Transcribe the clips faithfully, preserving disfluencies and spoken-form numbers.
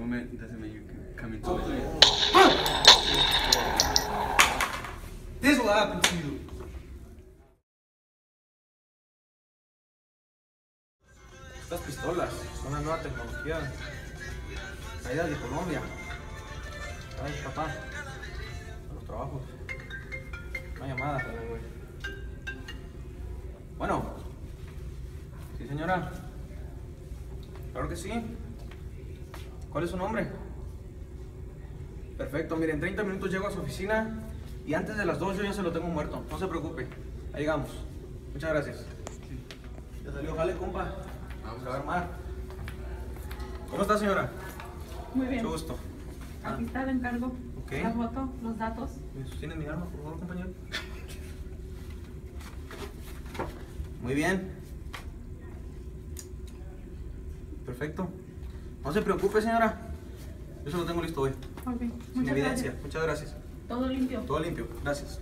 moment doesn't mean you can come into it. This will happen to you. Estas pistolas son una nueva tecnología traídas de Colombia. Ay, papá, a los trabajos. Una llamada, güey. Bueno. Sí, señora. Claro que sí. ¿Cuál es su nombre? Perfecto, mire, en treinta minutos llego a su oficina y antes de las dos yo ya se lo tengo muerto. No se preocupe. Ahí llegamos. Muchas gracias. Sí. Ya salió, jale, compa. Vamos a armar. ¿Cómo está, señora? Muy bien. Mucho gusto. Aquí está el encargo. Ok. La foto, los datos. ¿Me sostiene mi arma, por favor, compañero? Muy bien. Perfecto. No se preocupe, señora. Yo se lo tengo listo hoy. Ok. Sin Muchas evidencia. gracias. Muchas gracias. Todo limpio. Todo limpio. Gracias.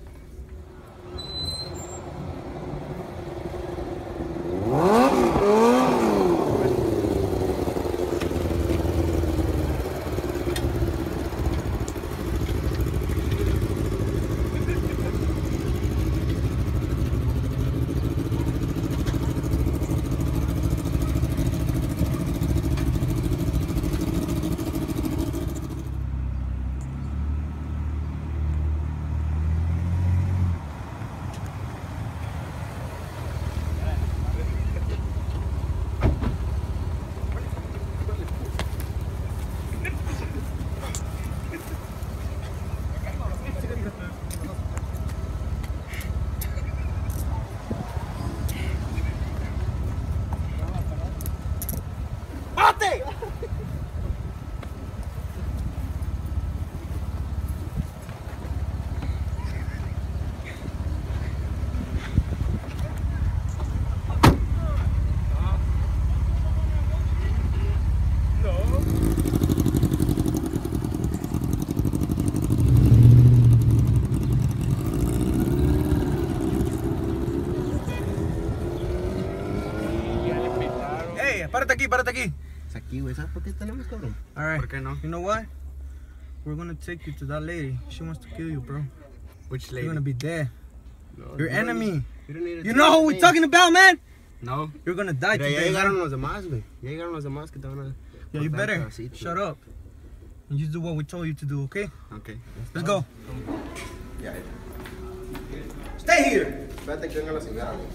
Párate aquí, párate aquí. Es aquí, güey. ¿Sabes por qué tenemos, cabrón? All right. ¿Por qué no? You know what? We're gonna take you to that lady. She wants to kill you, bro. Which lady? You're gonna be dead. No, Your you don't enemy. need- you don't need to You tell know who me. we're talking about, man? No. You're gonna die Mira, ya today. llegaron man. los demás, güey. Ya llegaron los demás que te van a... Yeah, you cortar better pedacitos. shut up. And you do what we told you to do, okay? Okay. Let's go. Ya, ya. Stay here. Espérate que venga la señora, güey.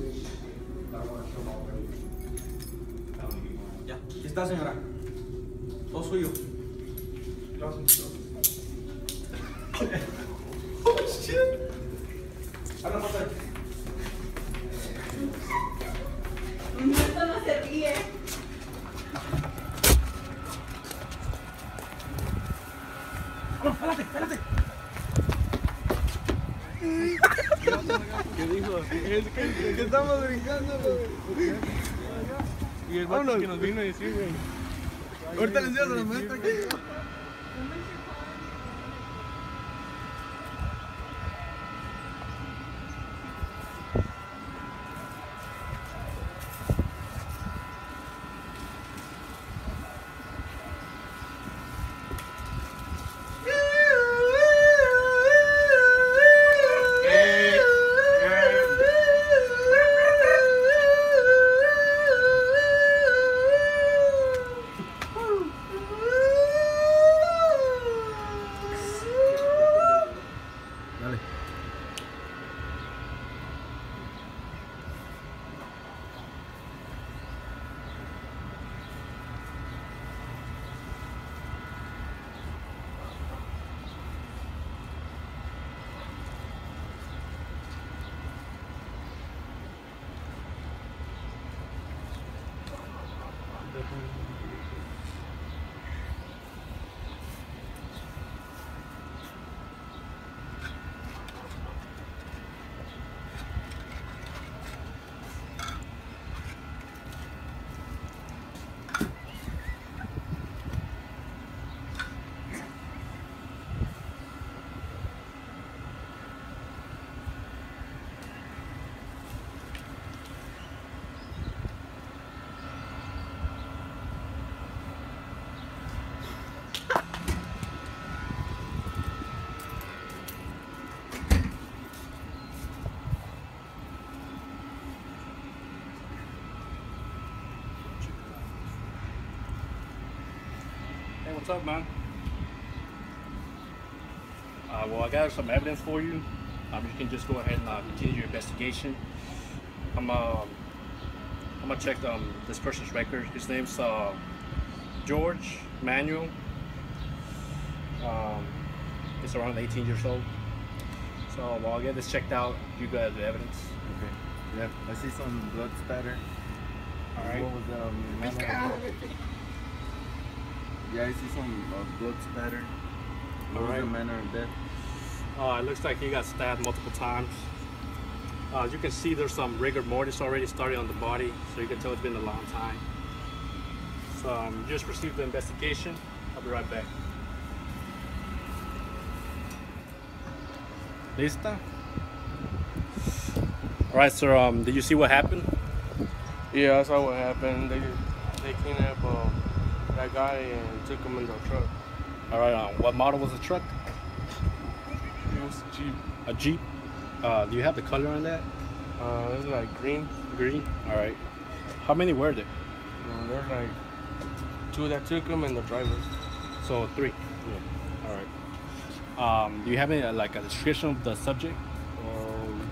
Ya, aquí está, señora. Todo suyo. Oh, shit. Habla, pasa. Esto no se ríe. Vamos, espérate, espérate. ¿Qué dijo? Es que, que estamos brincando, güey. Y el vato que nos vino a decir, güey. Ahorita les digo a la maestra que... what's up, man? Uh, well, I got some evidence for you. Um, you can just go ahead and uh, continue your investigation. I'm, uh, I'm gonna check um, this person's record. His name's uh, George Manuel. Um, he's around eighteen years old. So while I get this checked out, you got the evidence. Okay. Yeah, I see some blood spatter. All right. What was the um, manner of death? Yeah, I see some uh, blood spatter. What All was right. the manner of death? Uh, it looks like he got stabbed multiple times. Uh, as you can see, there's some rigor mortis already started on the body, so you can tell it's been a long time. So um, you just received the investigation. I'll be right back. Lista? All right, sir. Um, did you see what happened? Yeah, I saw what happened. They they kidnapped uh, that guy and took him in the truck. All right. Um, what model was the truck? It was a Jeep. A Jeep. Uh, do you have the color on that? Uh, it was like green. Green. All right. How many were there? Uh, there's like two that took him and the driver. So three. Yeah. All right. Um, do you have any uh, like a description of the subject? Um,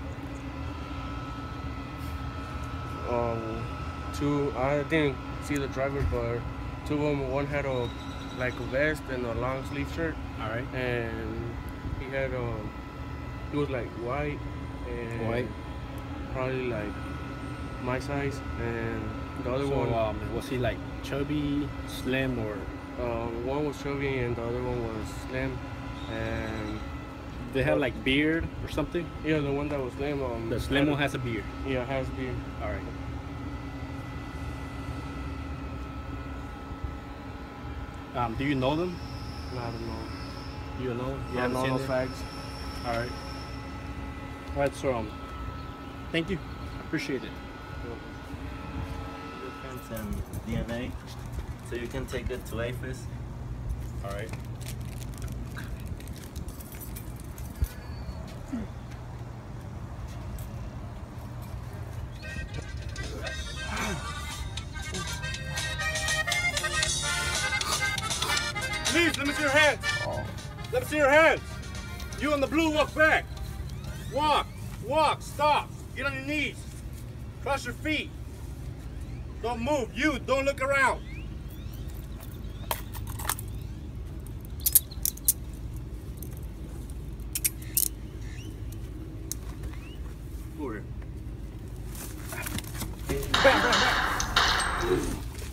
um, two. I didn't see the driver, but two of them. One had a like a vest and a long sleeve shirt, All right. and he had um. He was like white and White. probably like my size, and the other So one. um, was he like chubby, slim, or Uh, one was chubby and the other one was slim, and they had like beard or something? yeah, the one that was slim. Um, The slim had- one has a beard. Yeah, has beard. All right. Um, do you know them? I don't know. You don't know? You I haven't don't seen know them? facts. All right. All right, so um, thank you. Appreciate it. Fingerprints and D N A, so you can take it to A F I S. All right. Please, let me see your hands. Let me see your hands. You on the blue, walk back. Walk, walk, stop. Get on your knees. Cross your feet. Don't move. You, don't look around. Over here. Back, back, back.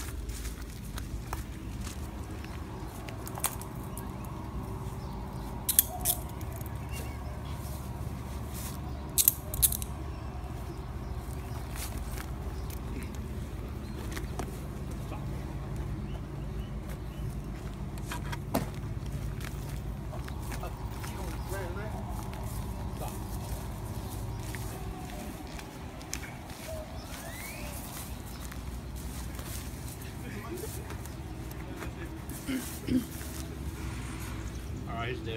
All right, he's dead.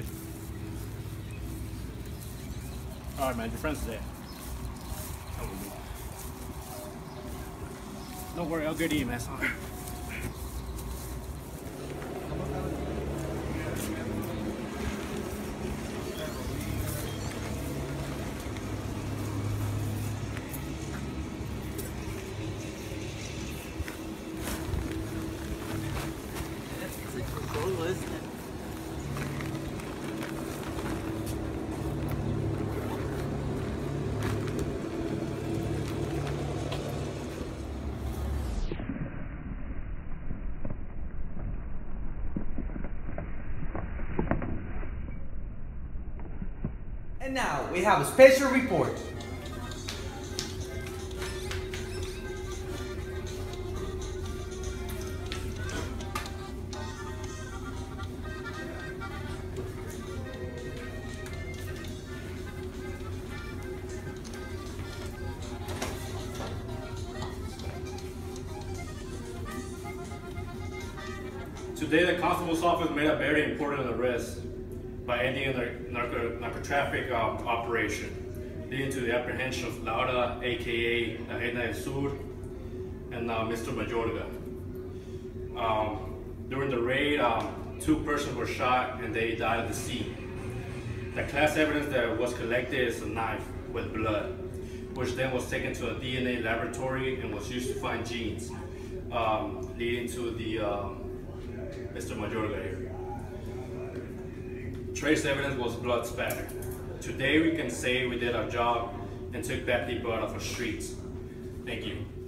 All right, man, your friend's dead. Don't worry, I'll get E M S on her. And now we have a special report. Today, the constable's office made a very important arrest by ending a narco, narco traffic um, operation, leading to the apprehension of Laura, aka La Reina del Sur, and uh, Mister Mayorga. Um, during the raid, um, two persons were shot and they died at the scene. The class evidence that was collected is a knife with blood, which then was taken to a D N A laboratory and was used to find genes, um, leading to the um, Mister Mayorga here. Trace evidence was blood spatter. Today we can say we did our job and took bad people out of our streets. Thank you.